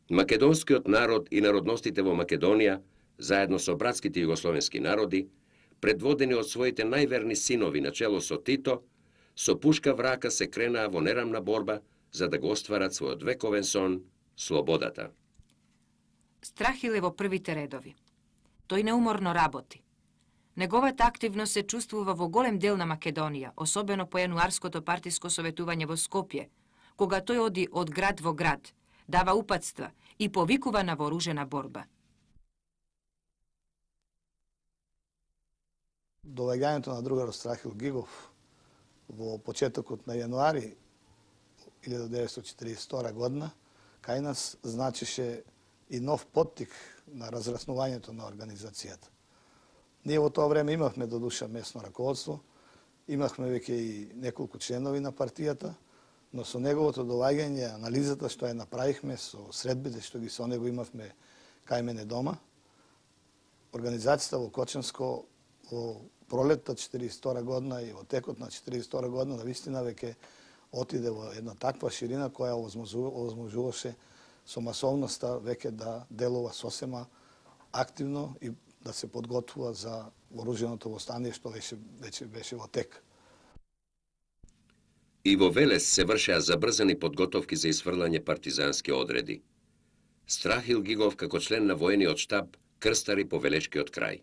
Македонскиот народ и народностите во Македонија, заедно со братските југословенски народи, предводени од своите најверни синови на чело со Тито, со пушка в рака се кренаа во нерамна борба за да го остварат својот вековен сон, слободата. Страхил е во првите редови. Тој неуморно работи. Неговата активност се чувствува во голем дел на Македонија, особено по јануарското партиско советување во Скопје, кога тој оди од град во град, дава упатства и повикува на вооружена борба. Доаѓањето на другарот Страхил Гигов во почетокот на јануари 1942 година кај нас значише и нов поттик на разраснувањето на организацијата. Ние во тоа време имавме до душа местно раководство, имавме веќе и неколку членови на партијата, но со неговото доаѓање, анализата што ја направихме, со средбите што ги со него имавме кај мене дома, организацијата во Кочанско во пролетта 42 година и во текот на 42 година навистина веќе отиде во една таква ширина која овозможуваше со масовноста веќе да делува сосема активно и да се подготвува за вооруженото востание што веќе беше во тек. И во Велес се вршеа забрзани подготовки за изфрлање партизански одреди. Страхил Гигов како член на воениот штаб крстари по Велешкиот крај.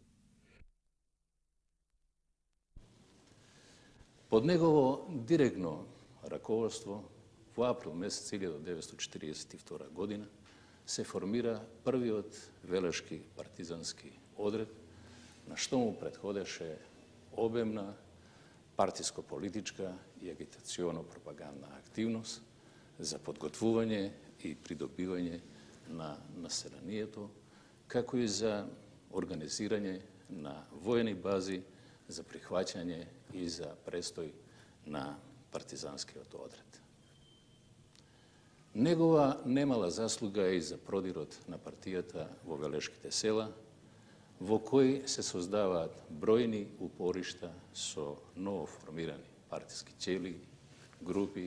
Под негово директно раководство во април месец 1942 година се формира првиот Велешки партизански одред, на што му предходеше обемна партиско-политичка и агитационо-пропагандна активност за подготвување и придобивање на населението, како и за организирање на воени бази за прихваќање и за престој на партизанскиот одред. Негова немала заслуга и за продирот на партијата во Велешките села, во кои се создаваат бројни упоришта со новоформирани партиски ќели, групи,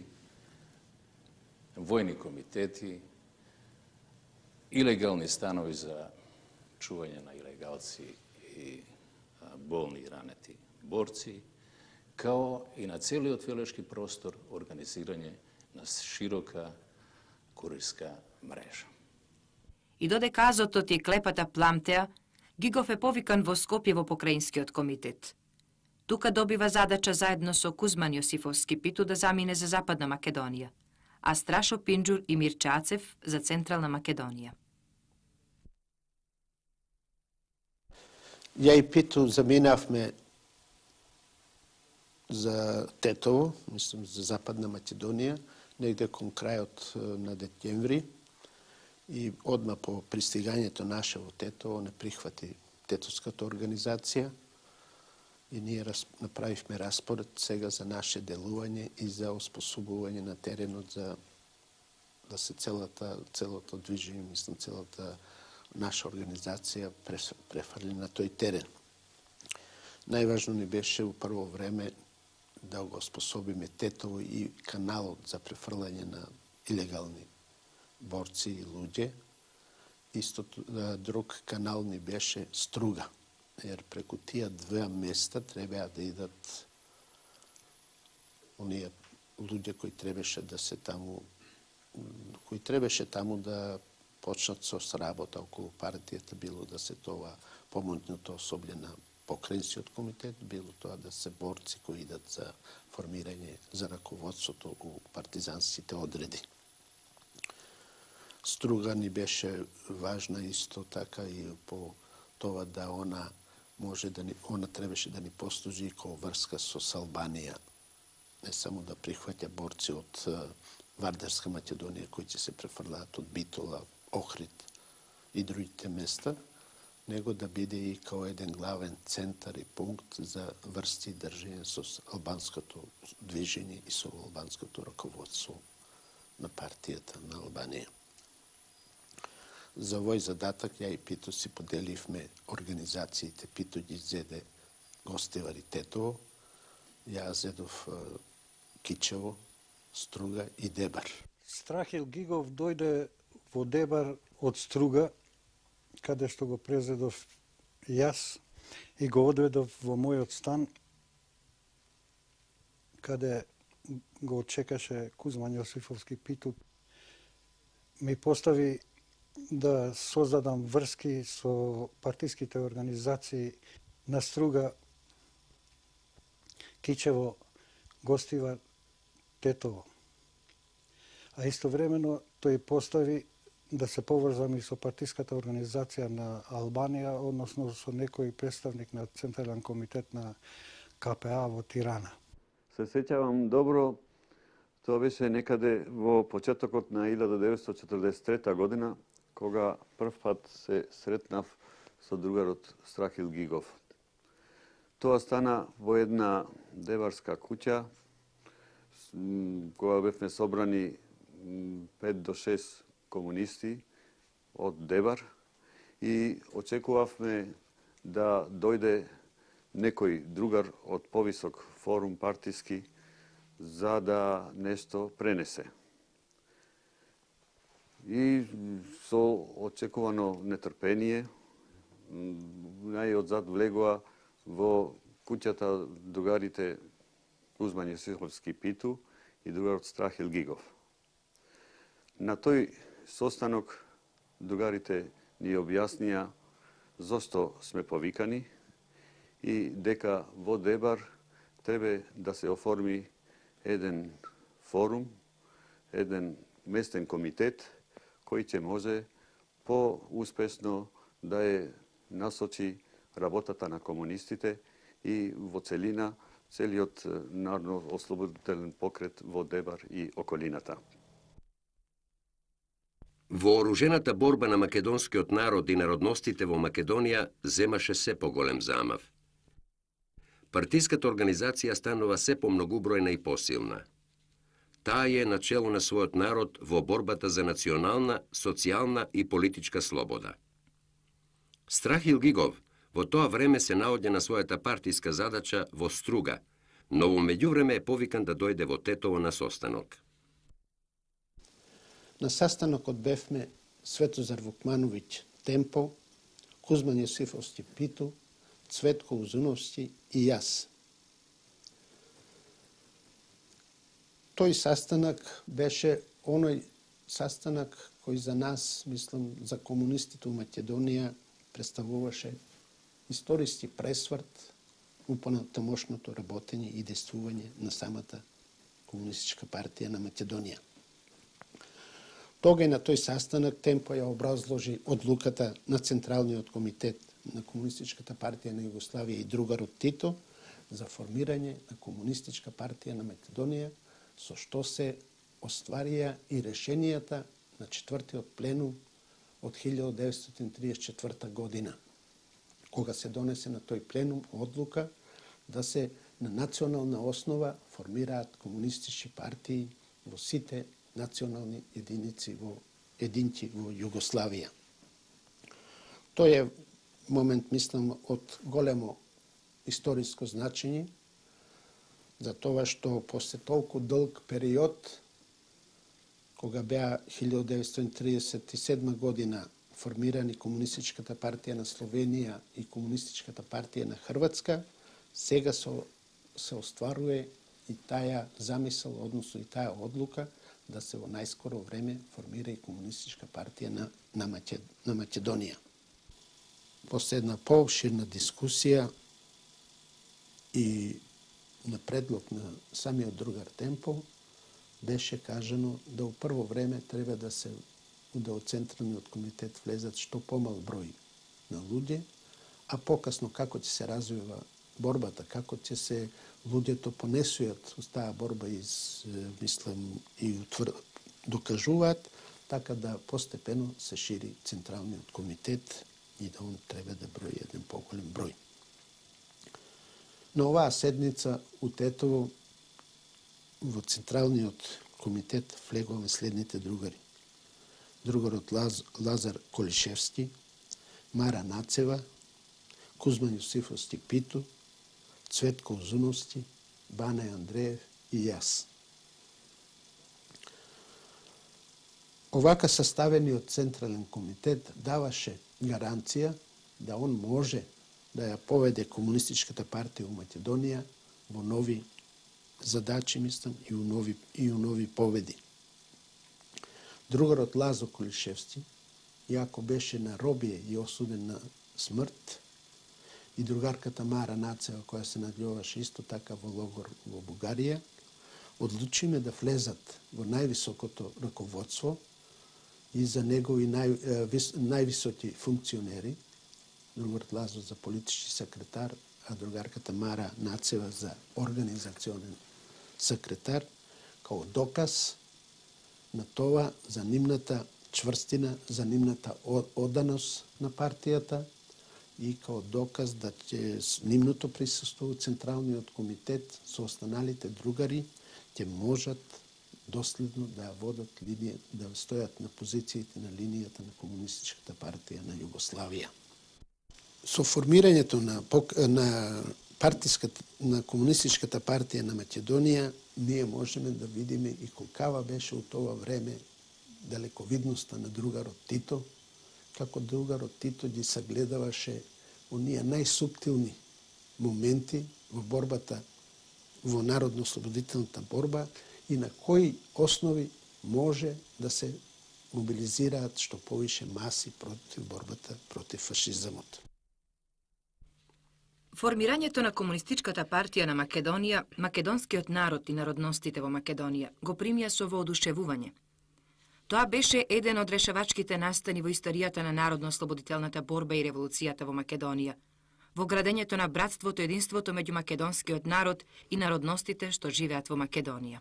војни комитети, илегални станови за чување на илегалци и болни и ранети борци, као и на целиот Велешки простор организирање на широка курирска мрежа. И додека азотот и клепата пламтеа, Гигов е повикан во Скопје во покраинскиот комитет. Тука добива задача заедно со Кузман Јосифовски Питу да замине за Западна Македонија, а Страшо Пинџур и Мирча Ацев за Централна Македонија. Ја и Питу заминавме за Тетово, мислам за Западна Македонија, негде кон крајот на декември. И одма по пристигањето наше во Тетово не прихвати тетовската организација и ние направивме распоред сега за наше делување и за оспособување на теренот за да се целото движење, мислам, целата наша организација префрли на тој терен. Најважно ни беше во прво време да го оспособиме Тетово и каналот за префрлање на илегални борци и луѓе. Исто друг канал ни беше Струга, jer преку тие две места требаа да идат оние луѓе кои требаше да се таму, кои требаше таму да почнат со работа околу партијата, било да се тоа помојното особље на покраинскиот комитет, било тоа да се борци кои идат за формирање за раководството у партизанските одреди. Струга ни беше важна исто така и по тоа да она требаше да ни послужи како врска со Албанија, не само да прихваќа борци од Вардарска Македонија кои ќе се префрлаат од Битола, Охрид и другите места, него да биде и као еден главен центар и пункт за врсти и држење со албанското движење и со албанското раководство на партијата на Албанија. За овој задатак ја и Пито си поделивме организациите. Пито ги зеде Гостивар и Тетово, ја зедов Кичево, Струга и Дебар. Страхил Гигов дојде во Дебар од Струга, каде што го презедов јас и го одведов во мојот стан, каде го чекаше Кузман Јосифовски Питу. Ми постави да создадам врски со партиските организации на Струга, Кичево, Гостивар, Тетово. А истовремено тој постави да се поврзам и со партиската организација на Албанија, односно со некој представник на Централен комитет на КПА во Тирана. Се сеќавам добро, тоа беше некаде во почетокот на 1943 година, кога прв пат се сретнав со другарот Страхил Гигов. Тоа стана во една дебарска куќа, кога бевме собрани 5 до 6 комунисти од Дебар и очекувавме да дојде некој другар од повисок форум партиски за да нешто пренесе. И со очекувано нетрпение најодзад влегоа во куќата другарите Кузман Јосифовски Питу и другарот Страхил Гигов. На тој состанок другарите ни објаснија зошто сме повикани и дека во Дебар треба да се оформи еден форум, еден местен комитет кој ќе може по-успешно да е насочи работата на комунистите и во целина целиот народно-ослободителен покрет во Дебар и околината. Вооружената борба на македонскиот народ и народностите во Македонија земаше се поголем замав. Партиската организација станува се помногубројна и посилна. Таа е на чело на својот народ во борбата за национална, социјална и политичка слобода. Страхил Гигов во тоа време се наоѓа на својата партиска задача во Струга, но во меѓувреме е повикан да дојде во Тетово на состанок. На sastanokот бевме Светозар Вукмановиќ Темпо, Кузман Јосифовски Питу, Цветко Узуновски и јас. Тој sastanak беше оној sastanak кој за нас, мислам, за комунистите у Македонија представуваше историски пресврт у понатамошното работење и действување на самата комунистичка партија на Македонија. Тога и на тој sastanak Темпо ја образложи одлуката на Централниот комитет на Комунистичката партија на Југославија и другарот Тито за формирање на Комунистичка партија на Македонија, со што се остварија и решенијата на 4-тиот пленум од 1934 година, кога се донесе на тој пленум одлука да се на национална основа формираат комунистички партии во сите национални единици во Југославија. Тој е момент, мислам, од големо историско значење, за тоа што после толку долг период, кога беа 1937 година формирани Комунистичката партија на Словенија и Комунистичката партија на Хрватска, сега се остварува и таја замисел, односно и таја одлука, да се во најскоро време формира и Комунистичка партија на Македонија. После една пообширна дискусија и на предлог на самиот другар Темпо, беше кажано да у прво време треба да се од Централниот комитет влезат што помал број на луѓе, а покасно како ќе се развива борбата, како ќе се луѓето понесујат uz таа борба мислам и докажуваат, така да постепено се шири Централниот комитет и да он треба да брои еден поголем број. На оваа седница у Тетово во Централниот комитет влегуваме следните другари. Другарот Лазар Колишевски, Мара Нацева, Кузман Јосифовски Питу, Цветко Узуновски, Бане Андреев и јас. Овака составениот Централен комитет даваше гаранција да он може да ја поведе Комунистичката партија у Македонија во нови задачи, мислам, и у нови победи. Другарот Лазо Колишевски, иако беше на робие и осуден на смрт, и другарката Мара Нацева, која се наѓуваше исто така во логор во Бугарија, одлучиме да влезат во највисокото раководство и за негови највисоки функционери, другарот Лазо за политички секретар, а другарката Мара Нацева за организационен секретар, као доказ на тоа за нивната чврстина, за нивната оданост на партијата и као доказ да ќе нивното присуство во Централниот комитет со останалите другари ќе можат доследно да ја водат линија, да стојат на позициите на линијата на Комунистичката партија на Југославија. Со формирањето на Комунистичката партија на Македонија, ние можеме да видиме и колкава беше од тоа време далековидноста на другарот Тито, како другарот Тито ги сагледаваше оние најсуптилни моменти во борбата, во народно-ослободителната борба и на кои основи може да се мобилизираат што повише маси против борбата против фашизмот. Формирањето на Комунистичката партија на Македонија, македонскиот народ и народностите во Македонија го примија со воодушевување. Тоа беше еден од решавачките настани во историјата на народно-ослободителната борба и револуцијата во Македонија, во градењето на братството и единството меѓу македонскиот народ и народностите што живеат во Македонија.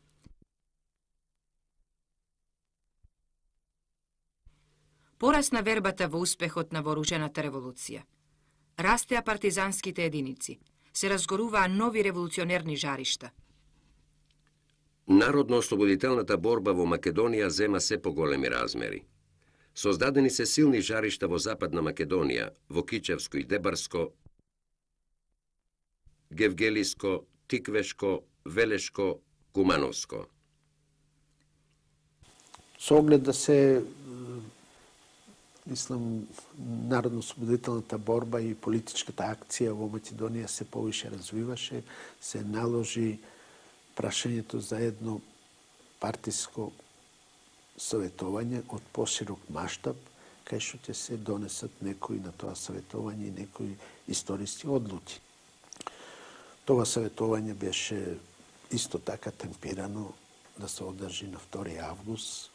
Порасна вербата во успехот на вооружената револуција. Растеа партизанските единици, се разгоруваа нови револуционерни жаришта. Народно-ослободителната борба во Македонија зема се поголеми размери. Создадени се силни жаришта во Западна Македонија, во Кичевско и Дебарско, Гевгелиско, Тиквешко, Велешко, Кумановско. Со оглед да се, мислам, народно-ослободителната борба и политичката акција во Македонија се повише развиваше, се наложи прашањето за едно партиско советување од поширок маштаб, кај што ќе се донесат некои на тоа советување и некои историски одлуки. Това советување беше исто така темпирано да се одржи на 2 август,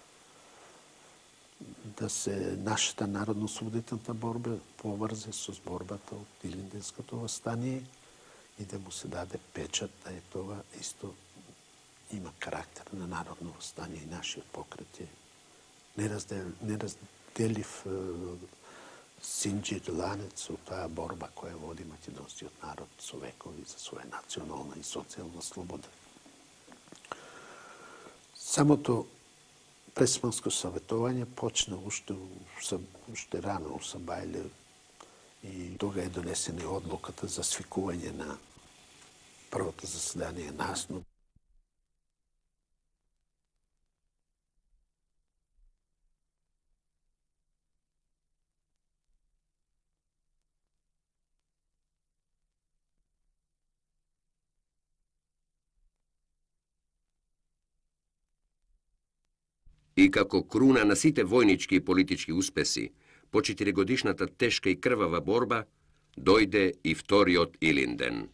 да се нашата народно-ослободителна борба поврзе со борбата од Илинденското востание и да му се даде печат да е тоа исто има карактер на народно востание и нашиот покрет е неразделив синџир ланец од таа борба која води македонскиот народ со векови за своја национална и социјална слобода. Самото пресманско советување почна уште рано у Сабајле и тога е донесена одлуката за свикување на првото заседание на АСНУ. И како круна на сите војнички и политички успеси, по 4-годишната тешка и крвава борба, дојде и вториот Илинден.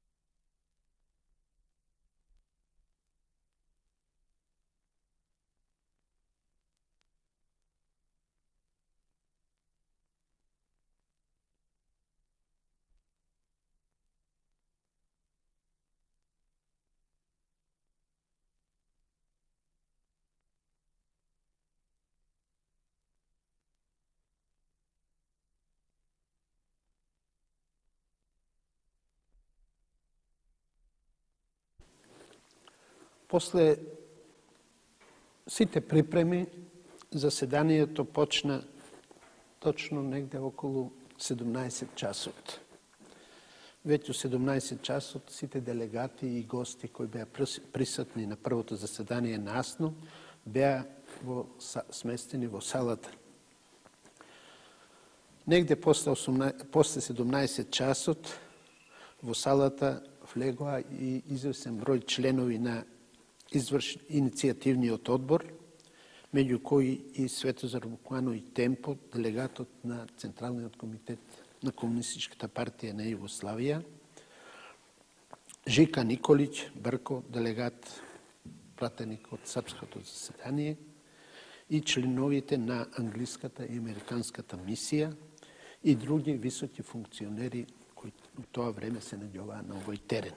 После сите припреми, заседанието почна точно негде околу 17 часот. Веќе 17 часот сите делегати и гости кои беа присутни на првото заседание на АСНУ беа сместени во салата. Негде после 17 часот во салата влегоа и извесен број членови на иницијативниот одбор, меѓу кои и Светозар Вукановиќ Темпо, делегатот на Централниот комитет на Комунистичката партија на Југославија, Жика Николиќ Брко, делегат пратеник од Српското заседание, и членовите на англиската и американската мисија и други високи функционери кои у тоа време се наѓоваа на овој терен.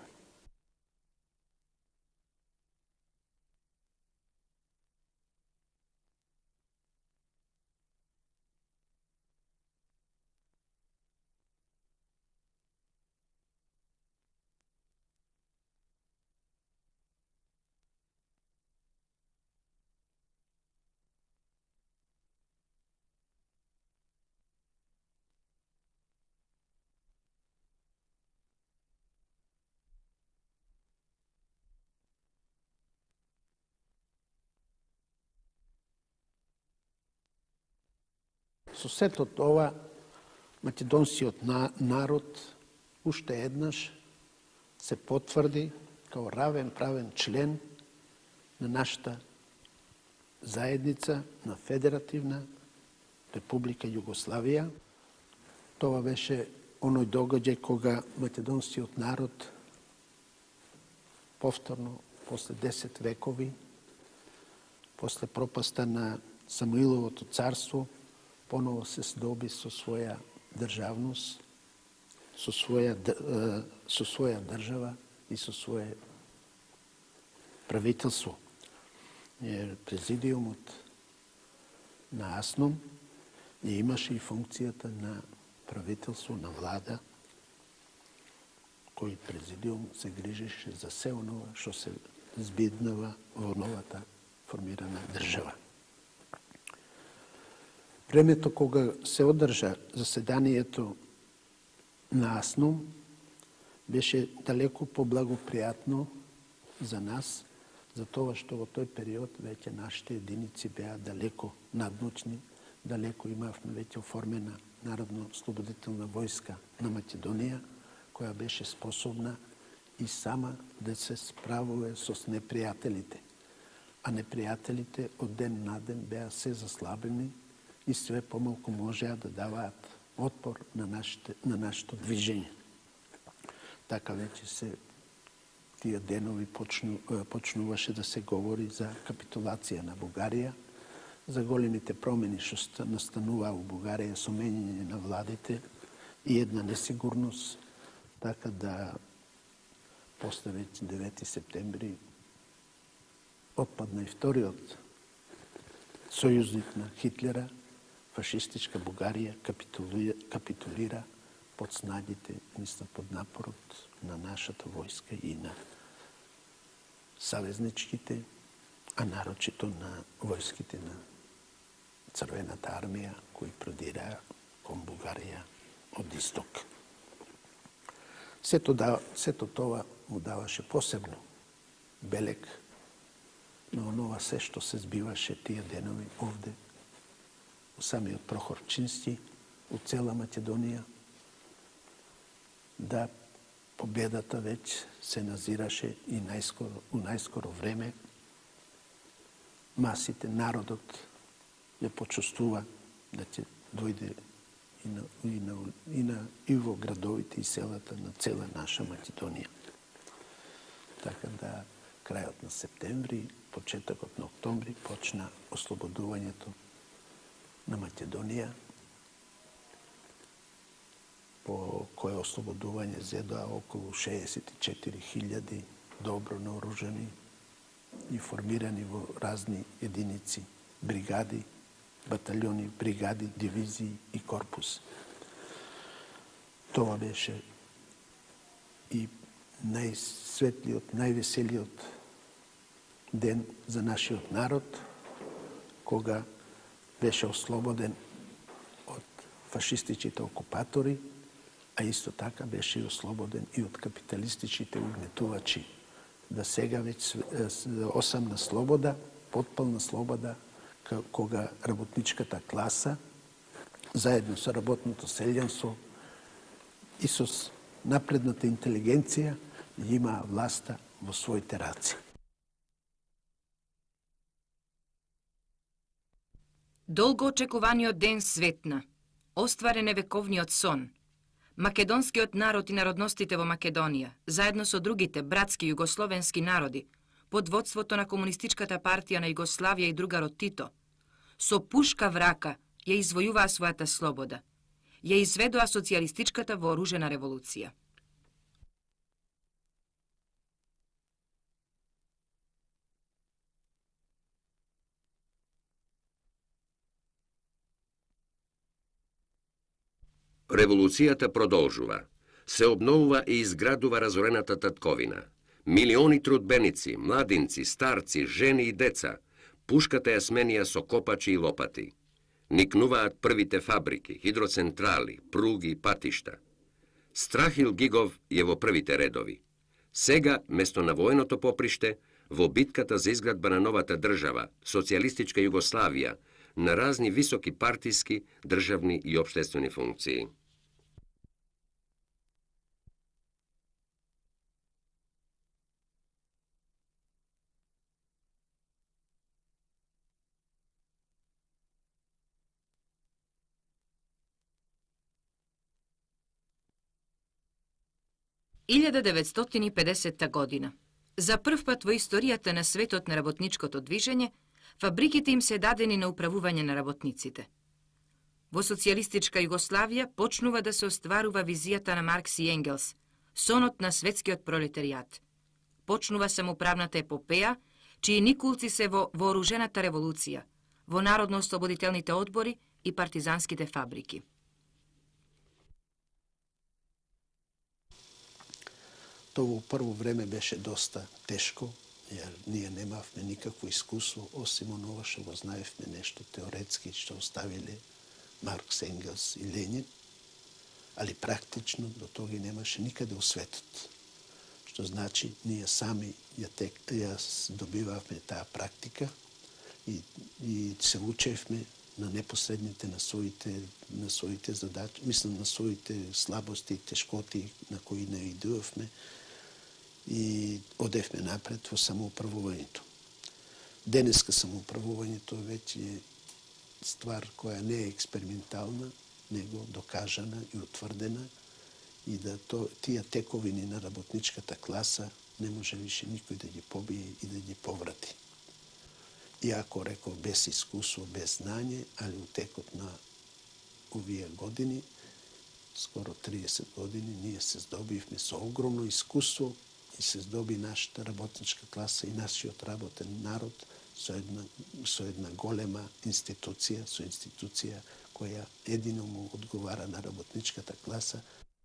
Со сето ова, македонскиот народ уште еднаш се потврди као равен правен член на нашата заедница на Федеративна Република Југославија. Тоа беше оној догаѓај кога македонскиот народ повторно, после 10 векови, после пропаста на Самуиловото царство, поново се здоби со своја државност, со своја држава и со свое правителство. Президиумот на АСНОМ имаше и функцијата на правителство, на влада, кој президиум се грижеше за се онова што се збиднава во новата формирана држава. Времето кога се одржа заседанието на АСНОМ беше далеко поблагопријатно за нас, за тоа што во тој период веќе нашите единици беа далеко надмочни, далеко имавме веќе оформена Народно-слободителна војска на Македонија, која беше способна и сама да се справува со непријателите. А непријателите од ден на ден беа се заслабени и све помалку можеа да даваат отпор на нашето движење. Така веќе се тие денови почнуваше да се говори за капитулација на Бугарија, за големите промени што настануваа у Бугарија со менење на владите и една несигурност, така да после веќе 9 септември отпадна и вториот сојузник на Хитлера, фашистичка Бугарија капитулира под снагите, мисля, под напорот на нашата војска и на саветничките, а нарочито на војските на Црвената армија, кои продираа кон Бугарија од исток. Сето тоа му даваше посебно белег на онова се што се збиваше тие денови овде, у самиот Прохорчински, у цела Македонија, да победата веќе се назираше и у најскоро време масите, народот ја почувствува да ќе дојде и во градовите и селата на цела наша Македонија. Така да крајот на септември, почетокот на октомври почна ослободувањето на Македонија, по кое ослободување зедоа околу 64.000 добро наоружени и формирани во разни единици, бригади, батальони, бригади, дивизии и корпус. Тоа беше и најсветлиот, највеселиот ден за нашиот народ, кога беше ослободен од фашистичките окупатори, а исто така беше и ослободен и од капиталистичките угнетувачи. Да сега веќе осамна слобода, потполна слобода кога работничката класа, заедно со работното селјанство и со напредната интелигенција, имаа власта во своите раце. Долго очекуваниот ден светна, остварен е вековниот сон. Македонскиот народ и народностите во Македонија, заедно со другите братски југословенски народи, под водството на Комунистичката партија на Југославија и другарот Тито, со пушка в рака ја извојуваа својата слобода, ја изведоа социјалистичката вооружена револуција. Револуцијата продолжува. Се обновува и изградува разорената татковина. Милиони трудбеници, младинци, старци, жени и деца, пушката ја сменија со копачи и лопати. Никнуваат првите фабрики, хидроцентрали, пруги и патишта. Страхил Гигов е во првите редови. Сега, место на военото поприште, во битката за изградба на новата држава, социјалистичка Југославија, на разни високи партиски, државни и општествени функции. – 1950 година. За прв пат во историјата на светот на работничкото движење, фабриките им се дадени на управување на работниците. Во социјалистичка Југославија почнува да се остварува визијата на Маркс и Енгелс, сонот на светскиот пролетаријат. Почнува самоуправната епопеја, чии никулци се во вооружената револуција, во народно-ослободителните одбори и партизанските фабрики. Тоа во прво време беше доста тешко, jer ние немавме никакво искуство, осим онова што го знаевме нешто теоретски, што оставиле Маркс, Енгелс и Ленин, али практично до тога и немаше никаде у светот. Што значи, ние сами ја добивавме таа практика и се учевме на непосредните на своите задачи, мислам на своите слабости и тешкоти на кои наидувавме, и одевме напред во самоуправувањето. Денеска самоуправувањето веќе е ствар која не е експериментална, него докажана и утврдена, и да тие тековини на работничката класа не може више никој да ги побие и да ги поврати. Иако реков без искуство, без знање, али у текот на овие години, скоро 30 години, ние се здобивме со огромно искуство и се здоби нашата работничка класа и нашиот работен народ со една голема институција, со институција која едино му одговара на работничката класа.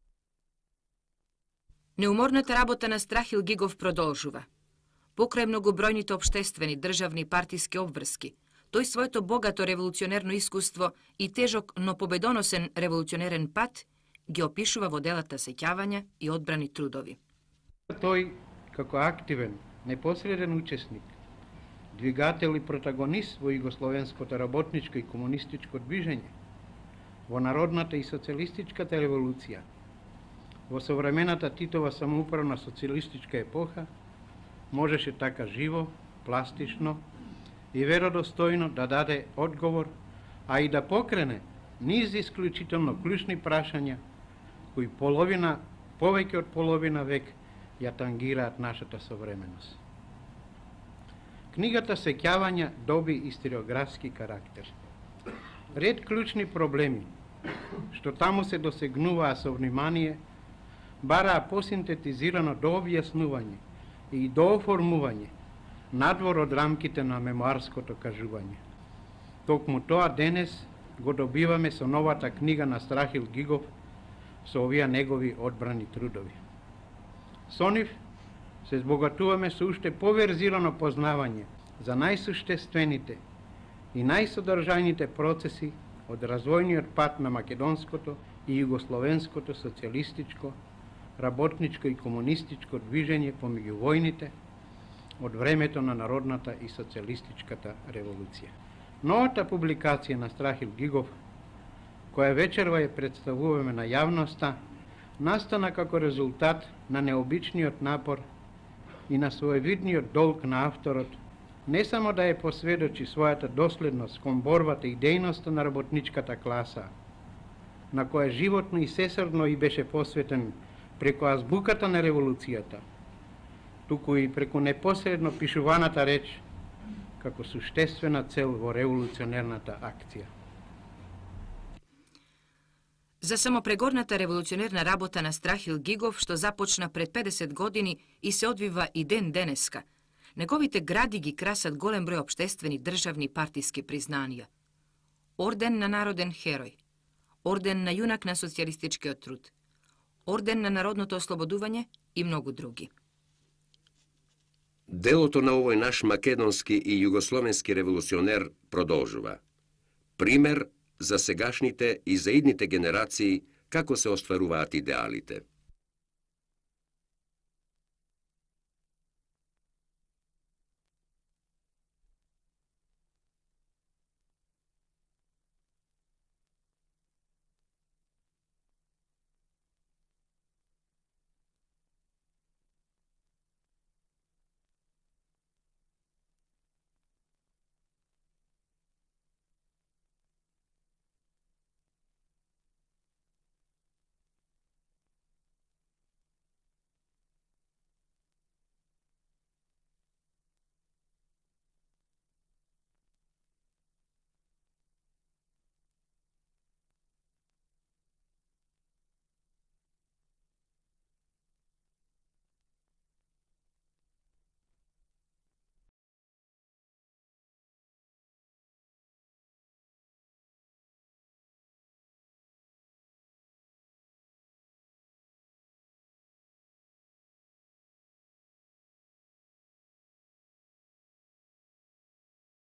Неуморната работа на Страхил Гигов продолжува. Покрај многобројните општествени, државни и партиски обврски, тој своето богато револуционерно искуство и тежок, но победоносен револуционерен пат ги опишува во делата Сеќавања и Одбрани трудови. Тој, како активен, непосреден учесник, двигател и протагонист во југословенското работничко и комунистичко движење, во народната и социјалистичката револуција, во современата Титова самоуправна социјалистичка епоха, можеше така живо, пластично и веродостојно да даде одговор, а и да покрене низ исклучително клучни прашања кои повеќе од половина век ја тангираат нашата современост. Книгата Сеќавања доби историографски карактер. Ред клучни проблеми, што таму се досегнуваа со внимание, бараа посинтетизирано до објаснување и до оформување надвор од рамките на мемуарското кажување. Токму тоа денес го добиваме со новата книга на Страхил Гигов со овие негови одбрани трудови. Со нив се збогатуваме со уште поверзирано познавање за најсуштествените и најсодржајните процеси од развојниот пат на македонското и југословенското социјалистичко, работничко и комунистичко движење помеѓу војните од времето на народната и социјалистичката револуција. Новата публикација на Страхил Гигов, која вечерва ја представуваме на јавноста, настана како резултат на необичниот напор и на своевидниот долг на авторот, не само да ја посведочи својата доследност кон борбата и дејноста на работничката класа, на која животно и сесрдно и беше посветен преку азбуката на револуцијата, туку и преку непосредно пишуваната реч како суштествена цел во револуционерната акција. За самопрегорната револуционерна работа на Страхил Гигов, што започна пред 50 години и се одвива и ден денеска, неговите гради ги красат голем број општествени, државни, партиски признанија. Орден на народен херој, орден на јунак на социјалистичкиот труд, орден на народното ослободување и многу други. Делото на овој наш македонски и југословенски револуционер продолжува. Пример за сегашните и за идните генерации како се остваруваат идеалите.